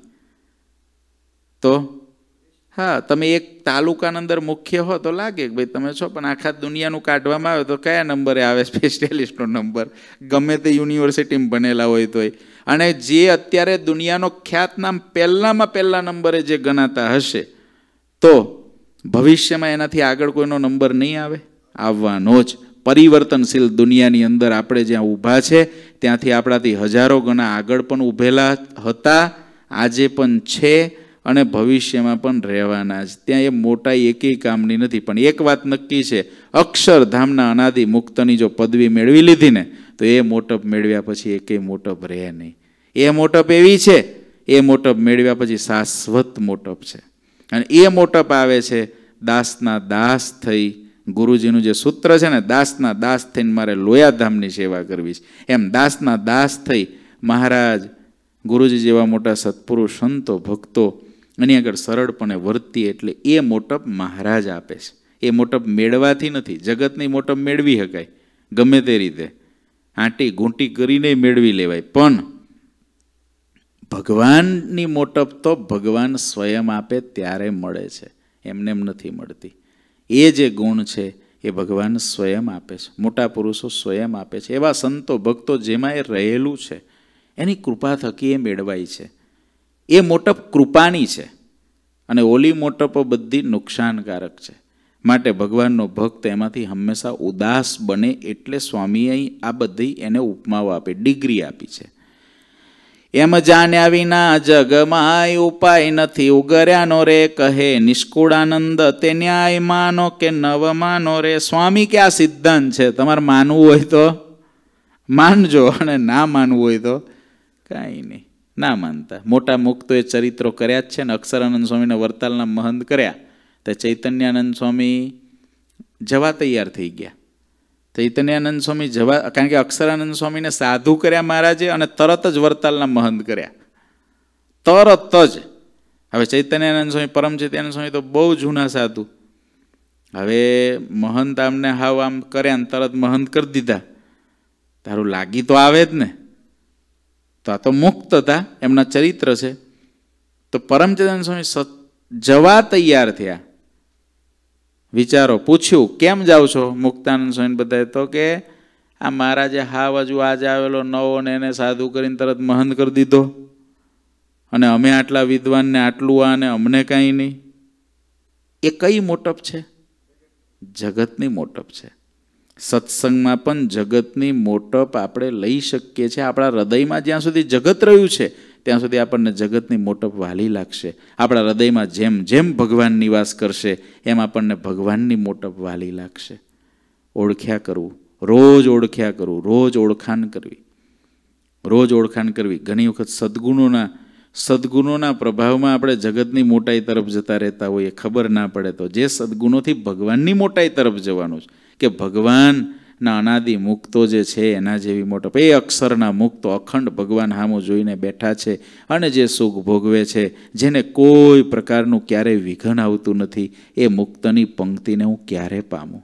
તો હા, તમે એક તાલુકાના અંદર મુખ્ય હો તો લાગે કે ભાઈ તમે છો, પણ આખા દુનિયાનું કાઢવામાં આવે તો કયા નંબરે આવે સ્પેશિયાલિસ્ટનો નંબર? ગમે તે યુનિવર્સિટીમાં ભણેલા હોય તોય. અને જે અત્યારે દુનિયાનો ખ્યાતનામ પહેલામાં પહેલા નંબરે જે ગણાતા હશે તો ભવિષ્યમાં એનાથી આગળ કોઈનો નંબર નહીં આવે? આવવાનો જ. પરિવર્તનશીલ દુનિયાની અંદર આપણે જ્યાં ઊભા છે ત્યાંથી આપણાથી હજારો ગણા આગળ પણ ઊભેલા હતા, આજે પણ છે અને ભવિષ્યમાં પણ રહેવાના જ. ત્યાં એ મોટાઈ એકેય કામની નથી. પણ એક વાત નક્કી છે, અક્ષરધામના અનાદિ મુક્તની જો પદવી મેળવી લીધી ને તો એ મોટપ મેળવ્યા પછી એકેય મોટપ રહે નહીં. એ મોટપ એવી છે, એ મોટપ મેળવ્યા પછી શાશ્વત મોટપ છે. અને એ મોટપ આવે છે દાસના દાસ થઈ. ગુરુજીનું જે સૂત્ર છે ને, દાસના દાસ થઈને મારે લોયાધામની સેવા કરવી છે, એમ દાસના દાસ થઈ મહારાજ ગુરુજી જેવા મોટા સત્પુરુષ સંતો ભક્તો એની આગળ સરળપણે વર્તીએ એટલે એ મોટપ મહારાજ આપે છે. એ મોટપ મેળવાથી નથી. જગતની મોટપ મેળવી શકાય ગમે તે રીતે, આંટી ઘૂંટી કરીને મેળવી લેવાય, પણ ભગવાનની મોટપ તો ભગવાન સ્વયં આપે ત્યારે મળે છે, એમને એમ નથી મળતી. એ જે ગુણ છે એ ભગવાન સ્વયં આપે છે, મોટા પુરુષો સ્વયં આપે છે. એવા સંતો ભક્તો જેમાં એ રહેલું છે એની કૃપા થકી એ મેળવાય છે. એ મોટપ કૃપાની છે અને ઓલી મોટપો બધી નુકસાનકારક છે. માટે ભગવાનનો ભક્ત એમાંથી હંમેશા ઉદાસ બને એટલે સ્વામીએ આ બધી એને ઉપમાઓ આપી, ડિગ્રી આપી છે. એમ જાણ્યા વિના જગમાં ઉપાય નથી ઉગર્યાનો રે, કહે નિષ્કુળાનંદ તે ન્યાય માનો કે નવ માનો રે. સ્વામી કે આ સિદ્ધાંત છે, તમારે માનવું હોય તો માનજો અને ના માનવું હોય તો કાંઈ નહીં, ના માનતા. મોટા મુક્તોએ ચરિત્રો કર્યા જ છે ને. અક્ષરાનંદ સ્વામીને વરતાલના મહંત કર્યા તો ચૈતન્યાનંદ સ્વામી જવા તૈયાર થઈ ગયા. ચૈતન્યાનંદ સ્વામી જવા, કારણ કે અક્ષરાનંદ સ્વામીને સાધુ કર્યા મહારાજે અને તરત જ વરતાલના મહંત કર્યા, તરત જ. હવે ચૈતન્યાનંદ સ્વામી પરમ ચૈતન્યાનંદ સ્વામી તો બહુ જૂના સાધુ. હવે મહંત આમને હાવ આમ કર્યા ને તરત મહંત કરી દીધા, તારું લાગી તો આવે જ ને. તો આ તો મુક્ત હતા, એમના ચરિત્ર છે. તો પરમ ચૈતન્યાનંદ સ્વામી જવા તૈયાર થયા. વિચારો, પૂછ્યું કેમ જાઓ છો મુક્તાનંદ સ્વામી બધાએ? તો કે આ મહારાજે હા બાજુ આજે આવેલો નવો ને એને સાધુ કરીને તરત મહંત કરી દીધો અને અમે આટલા વિદ્વાન ને આટલું આ ને અમને કાંઈ નહીં. એ કઈ મોટપ છે? જગતની મોટપ છે. સત્સંગમાં પણ જગતની મોટપ આપણે લઈ શકીએ છીએ. આપણા હૃદયમાં જ્યાં સુધી જગત રહ્યું છે ત્યાં સુધી આપણને જગતની મોટપ વાલી લાગશે. આપણા હૃદયમાં જેમ જેમ ભગવાન નિવાસ કરશે એમ આપણને ભગવાનની મોટપ વાલી લાગશે. ઓળખ્યા કરવું, રોજ ઓળખ્યા કરવું, રોજ ઓળખાણ કરવી, રોજ ઓળખાણ કરવી. ઘણી વખત સદ્ગુણોના સદ્ગુણોના પ્રભાવમાં આપણે જગતની મોટાઈ તરફ જતા રહેતા હોઈએ, ખબર ના પડે તો. જે સદ્ગુણોથી ભગવાનની મોટાઈ તરફ જવાનું છે, કે ભગવાનના અનાદિ મુક્તો જે છે એના જેવી મોટપ. એ અક્ષરના મુક્તો અખંડ ભગવાન સામું જોઈને બેઠા છે અને જે સુખ ભોગવે છે, જેને કોઈ પ્રકારનું ક્યારેય વિઘન આવતું નથી, એ મુક્તની પંક્તિને હું ક્યારે પામું?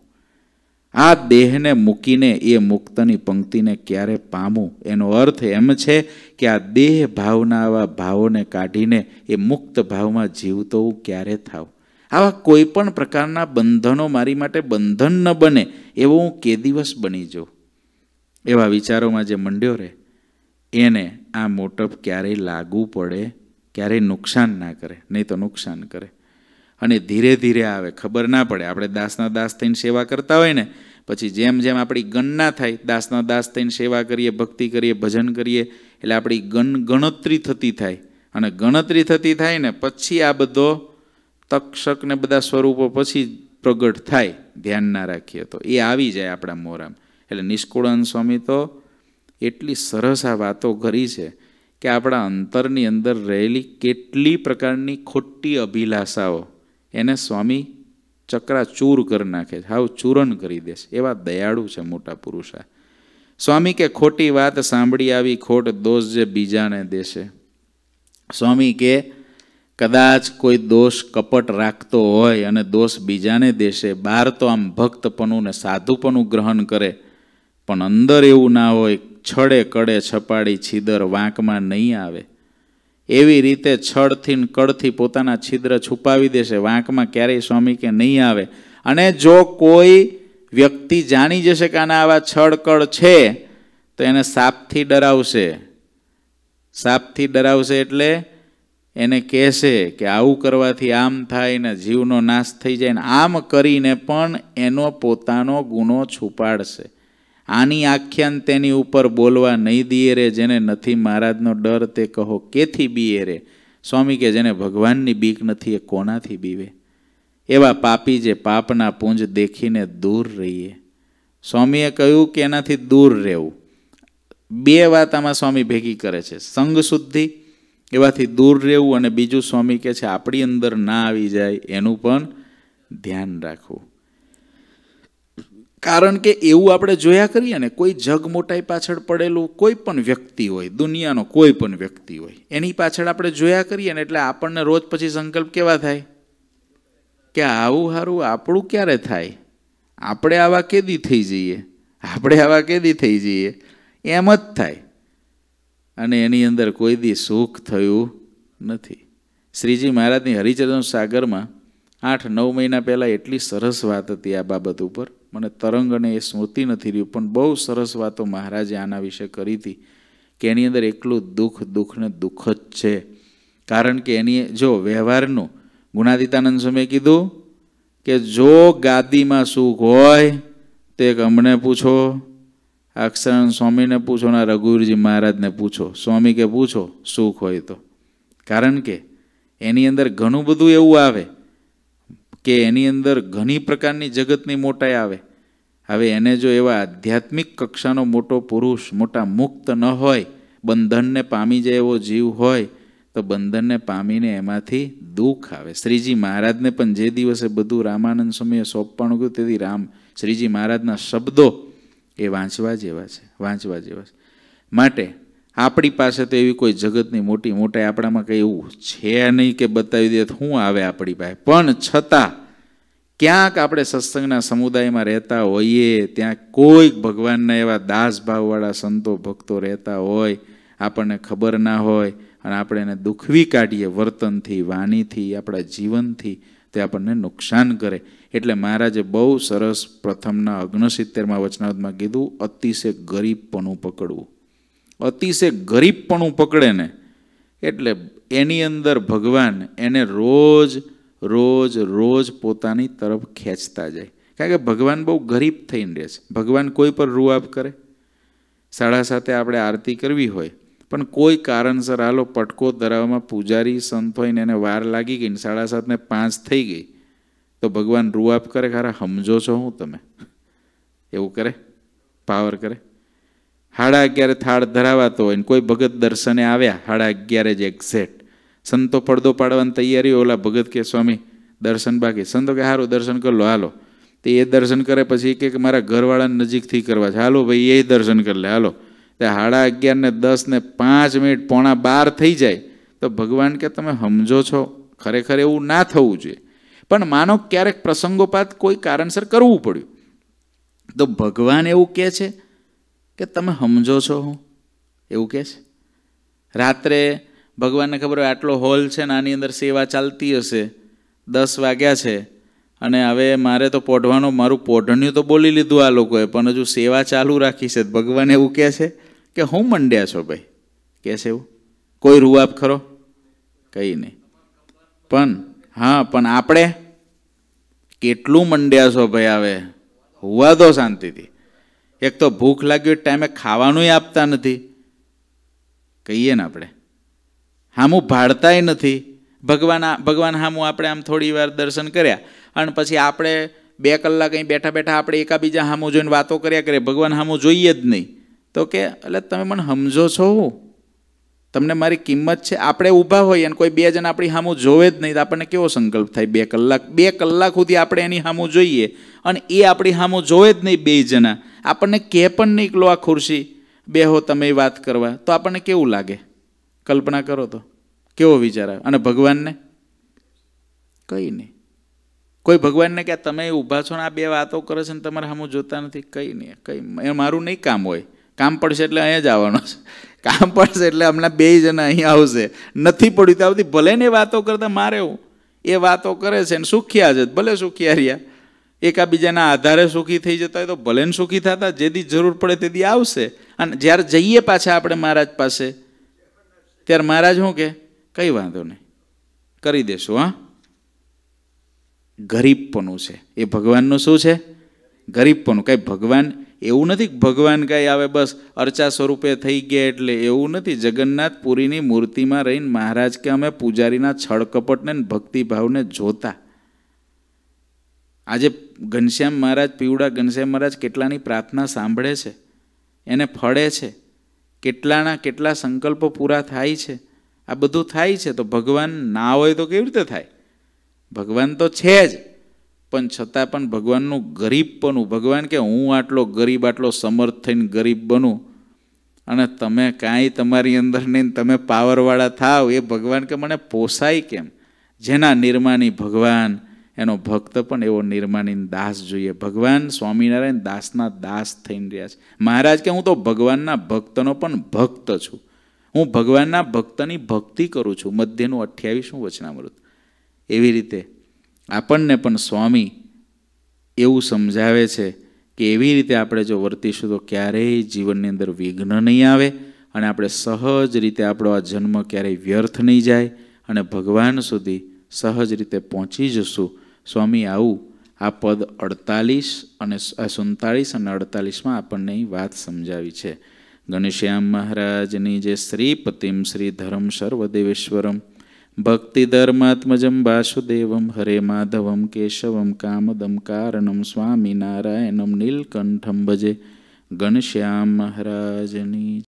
આ દેહને મૂકીને એ મુક્તની પંક્તિને ક્યારે પામું? એનો અર્થ એમ છે કે આ દેહ ભાવના આવા ભાવોને કાઢીને એ મુક્ત ભાવમાં જીવતો હું ક્યારે થાવ? આવા કોઈ પણ પ્રકારના બંધનો મારી માટે બંધન ન બને એવો હું કે દિવસ બની જાઉં. એવા વિચારોમાં જે મંડ્યો રહે એને આ મોટપ ક્યારેય લાગુ પડે, ક્યારેય નુકસાન ના કરે, નહીં તો નુકસાન કરે. અને ધીરે ધીરે આવે, ખબર ના પડે. આપણે દાસના દાસ થઈને સેવા કરતા હોય ને, પછી જેમ જેમ આપણી ગણના થાય, દાસના દાસ થઈને સેવા કરીએ, ભક્તિ કરીએ, ભજન કરીએ, એટલે આપણી ગણ ગણતરી થતી થાય. અને ગણતરી થતી થાય ને પછી આ બધો તક્ષક ને બધા સ્વરૂપો પછી પ્રગટ થાય, ધ્યાન ના રાખીએ તો એ આવી જાય આપણા મોરામાં. એટલે નિષ્કુળાનંદ સ્વામી તો એટલી સરસ આ વાતો કરી છે કે આપણા અંતરની અંદર રહેલી કેટલી પ્રકારની ખોટી અભિલાષાઓ એને સ્વામી ચક્રાચૂર કરી નાખે છે, હાવ ચૂરણ કરી દેશે. એવા દયાળુ છે મોટા પુરુષા. સ્વામી કે ખોટી વાત સાંભળી આવી ખોટ દોષ જે બીજાને દેશે. સ્વામી કે કદાચ કોઈ દોષ કપટ રાખતો હોય અને દોષ બીજાને દેશે. બહાર તો આમ ભક્તપણું ને સાધુપણું ગ્રહણ કરે, પણ અંદર એવું ના હોય, છડે કડે છપાડી છિદર વાંકમાં નહીં આવે. એવી રીતે છડથી ને કડથી પોતાના છિદ્ર છુપાવી દેશે, વાંકમાં ક્યારેય સ્વામી કે નહીં આવે. અને જો કોઈ વ્યક્તિ જાણી જશે કે આના આવા છડ કડ છે તો એને સાપથી ડરાવશે. સાપથી ડરાવશે એટલે એને કહેશે કે આવું કરવાથી આમ થાય ને જીવનો નાશ થઈ જાય ને, આમ કરીને પણ એનો પોતાનો ગુનો છુપાડશે. આની આખ્યાન તેની ઉપર બોલવા નહીં દીએ રે, જેને નથી મહારાજનો ડર તે કહો કેથી બીએ રે. સ્વામી કે જેને ભગવાનની બીક નથી એ કોનાથી બીવે? એવા પાપી જે પાપના પુંજ દેખીને દૂર રહીએ. સ્વામીએ કહ્યું કે એનાથી દૂર રહેવું. બે વાત આમાં સ્વામી ભેગી કરે છે, સંગ શુદ્ધિ, એવાથી દૂર રહેવું, અને બીજું સ્વામી કહે છે આપણી અંદર ના આવી જાય એનું પણ ધ્યાન રાખવું. કારણ કે એવું આપણે જોયા કરીએ ને, કોઈ જગ મોટાઈ પાછળ પડેલું કોઈ પણ વ્યક્તિ હોય, દુનિયાનો કોઈ પણ વ્યક્તિ હોય, એની પાછળ આપણે જોયા કરીએ ને, એટલે આપણને રોજ પછી સંકલ્પ કેવા થાય કે આવું સારું આપણું ક્યારે થાય? આપણે આવા કેદી થઈ જઈએ? આપણે આવા કેદી થઈ જઈએ? એમ જ થાય. અને એની અંદર કોઈ દી સુખ થયું નથી. શ્રીજી મહારાજની હરિચરણ સાગરમાં આઠ નવ મહિના પહેલાં એટલી સરસ વાત હતી આ બાબત ઉપર, મને તરંગ અને એ સ્મૃતિ નથી રહ્યું, પણ બહુ સરસ વાતો મહારાજે આના વિશે કરી હતી કે એની અંદર એકલું દુઃખ દુઃખ ને દુઃખ જ છે. કારણ કે એની જો વ્યવહારનું ગુણાતીતાનંદ સ્વામીએ કીધું કે જો ગાદીમાં સુખ હોય તો એક અમને પૂછો, અક્ષરાનંદ સ્વામીને પૂછો, ના રઘુવીરજી મહારાજને પૂછો. સ્વામી કે પૂછો સુખ હોય તો. કારણ કે એની અંદર ઘણું બધું એવું આવે કે એની અંદર ઘણી પ્રકારની જગતની મોટાઈ આવે. હવે એને જો એવા આધ્યાત્મિક કક્ષાનો મોટો પુરુષ, મોટા મુક્ત ન હોય, બંધનને પામી જાય એવો જીવ હોય તો બંધનને પામીને એમાંથી દુઃખ આવે. શ્રીજી મહારાજને પણ જે દિવસે બધું રામાનંદ સ્વામીએ સોંપવાનું કહ્યું તેથી રામ શ્રીજી મહારાજના શબ્દો એ વાંચવા જેવા છે, વાંચવા જેવા છે. માટે આપણી પાસે તો એવી કોઈ જગતની મોટી મોટાઈ આપણામાં કંઈ એવું છે નહીં કે બતાવી દે શું આવે આપણી પાસે. પણ છતાં ક્યાંક આપણે સત્સંગના સમુદાયમાં રહેતા હોઈએ, ત્યાં કોઈક ભગવાનના એવા દાસ ભાવવાળા સંતો ભક્તો રહેતા હોય, આપણને ખબર ના હોય અને આપણે એને દુખવી કાઢીએ વર્તનથી, વાણીથી, આપણા જીવનથી, તે આપણને નુકસાન કરે. એટલે મહારાજે બહુ સરસ પ્રથમના ઓગણસિત્તેરમાં વચનાવતમાં કીધું, અતિશય ગરીબપણું પકડવું. અતિશય ગરીબપણું પકડે ને એટલે એની અંદર ભગવાન એને રોજ રોજ રોજ પોતાની તરફ ખેંચતા જાય. કારણ કે ભગવાન બહુ ગરીબ થઈને રહે છે. ભગવાન કોઈ પર રૂઆબ કરે? સાડા સાતે આપણે આરતી કરવી હોય પણ કોઈ કારણસર હાલો પટકો ધરાવવામાં પૂજારી સંત હોય ને એને વાર લાગી ગઈ ને સાડા સાત ને પાંચ થઈ ગઈ તો ભગવાન રૂઆબ કરે? ખરા સમજો છો હું તમે? એવું કરે? પાવર કરે? સાડા અગિયારે થાળ ધરાવાતો હોય ને કોઈ ભગત દર્શને આવ્યા સાડા અગિયારે જ એક્ઝેક્ટ, સંતો પડદો પાડવાની તૈયારી, ઓલા ભગત કે સ્વામી દર્શન બાકી. સંતો કે સારું દર્શન કરી લો હાલો. તો એ દર્શન કરે પછી કે મારા ઘરવાળાને નજીકથી કરવા છે, હાલો ભાઈ એ દર્શન કરી લે હાલો. તે સાડા અગિયાર ને દસ ને પાંચ મિનિટ પોણા બાર થઈ જાય તો ભગવાન કે તમે સમજો છો? ખરેખર એવું ના થવું જોઈએ. પણ માનો ક્યારેક પ્રસંગોપાત કોઈ કારણસર કરવું પડ્યું તો ભગવાન એવું કહે છે કે તમે સમજો છો હું? એવું કહે છે. રાત્રે ભગવાનને ખબર હોય આટલો હોલ છે ને આની અંદર સેવા ચાલતી હશે, દસ વાગ્યા છે અને હવે મારે તો પોઢવાનું, મારું પોઢણ્યું તો બોલી લીધું આ લોકોએ પણ હજુ સેવા ચાલુ રાખી છે. ભગવાન એવું કહે છે કે હું મંડ્યા છો ભાઈ? કહે છે એવું? કોઈ રૂઆબ ખરો? કંઈ નહીં. પણ હા પણ આપણે કેટલું મંડ્યા છો ભાઈ? આવે હુવા દો શાંતિથી. એક તો ભૂખ લાગી હોય ટાઈમે ખાવાનું આપતા નથી, કહીએ ને આપણે હામું ભાળતાય નથી. ભગવાન ભગવાન હામું આપણે આમ થોડી વાર દર્શન કર્યા અને પછી આપણે બે કલાક અહીં બેઠા બેઠા આપણે એકાબીજા હામું જોઈને વાતો કર્યા કરીએ, ભગવાન હામું જોઈએ જ નહીં. તો કે એટલે તમે મને સમજો છો? તમને મારી કિંમત છે? આપણે ઊભા હોઈએ અને કોઈ બે જણ આપણી સામું જોવે જ નહીં તો આપણને કેવો સંકલ્પ થાય? બે કલાક બે કલાક સુધી આપણે એની સામું જોઈએ અને એ આપણી સામું જોવે જ નહીં. બે જણા આપણને કહે પણ નહીં લો આ ખુરશી બેહો તમે વાત કરવા, તો આપણને કેવું લાગે? કલ્પના કરો તો કેવો વિચાર આવે? અને ભગવાનને કંઈ નહીં. કોઈ ભગવાનને કે તમે ઊભા છો ને આ બે વાતો કરે છે ને તમારે સામું જોતા નથી? કંઈ નહીં. કંઈ એ મારું નહીં કામ હોય. કામ પડશે એટલે અહીંયા જ આવવાનો છે. કામ પડશે એટલે હમણાં બે જણા અહીંયા આવશે. નથી પડ્યું તો આવતી ભલે ને વાતો કરતા મારે હું એ વાતો કરે છે ને સુખિયા છે, ભલે સુખિયા રહ્યા. એકાબીજાના આધારે સુખી થઈ જતા હોય તો ભલે ને સુખી થતા, જેથી જરૂર પડે તેથી આવશે. અને જ્યારે જઈએ પાછા આપણે મહારાજ પાસે ત્યારે મહારાજ શું કે? કંઈ વાંધો નહીં, કરી દેશું. હા, ગરીબપણું છે એ ભગવાનનું. શું છે? ગરીબપણું. કંઈ ભગવાન એવું નથી ભગવાન કાંઈ આવે બસ અર્ચા સ્વરૂપે થઈ ગયા એટલે, એવું નથી. જગન્નાથ પુરીની મૂર્તિમાં રહીને મહારાજ કે અમે પૂજારીના છળકપટને ભક્તિભાવને જોતા. આજે ઘનશ્યામ મહારાજ, પીવડા ઘનશ્યામ મહારાજ કેટલાની પ્રાર્થના સાંભળે છે, એને ફળે છે, કેટલાના કેટલા સંકલ્પો પૂરા થાય છે. આ બધું થાય છે તો ભગવાન ના હોય તો કેવી રીતે થાય? ભગવાન તો છે જ, પણ છતાં પણ ભગવાનનું ગરીબપણું. ભગવાન કે હું આટલો ગરીબ, આટલો સમર્થ થઈને ગરીબ બનું અને તમે કાંઈ તમારી અંદર નહીં, તમે પાવરવાળા થાવ, એ ભગવાન કે મને પોસાય કેમ? જેના નિર્માની ભગવાન એનો ભક્ત પણ એવો નિર્માની દાસ જોઈએ. ભગવાન સ્વામિનારાયણ દાસના દાસ થઈને રહ્યા છે. મહારાજ કે હું તો ભગવાનના ભક્તનો પણ ભક્ત છું. હું ભગવાનના ભક્તની ભક્તિ કરું છું. મધ્યનું અઠ્યાવીસમું વચનામૃત. એવી રીતે આપણને પણ સ્વામી એવું સમજાવે છે કે એવી રીતે આપણે જો વર્તીશું તો ક્યારેય જીવનની અંદર વિઘ્ન નહીં આવે અને આપણે સહજ રીતે આપણો આ જન્મ ક્યારેય વ્યર્થ નહીં જાય અને ભગવાન સુધી સહજ રીતે પહોંચી જશું. સ્વામી આવું આ પદ અડતાલીસ અને સુડતાલીસ અને અડતાલીસમાં આપણને વાત સમજાવી છે. ઘનશ્યામ મહારાજની જે શ્રીપતિમ શ્રી ધર્મ સર્વદેવેશ્વરમ ભક્તિ ધર્માત્મજમ વાસુદેવમ હરે માધવમ કેશવમ કામદમ કારણમ સ્વામિનારાયણમ નીલકંઠમ ભજે. ઘનશ્યામ મહારાજની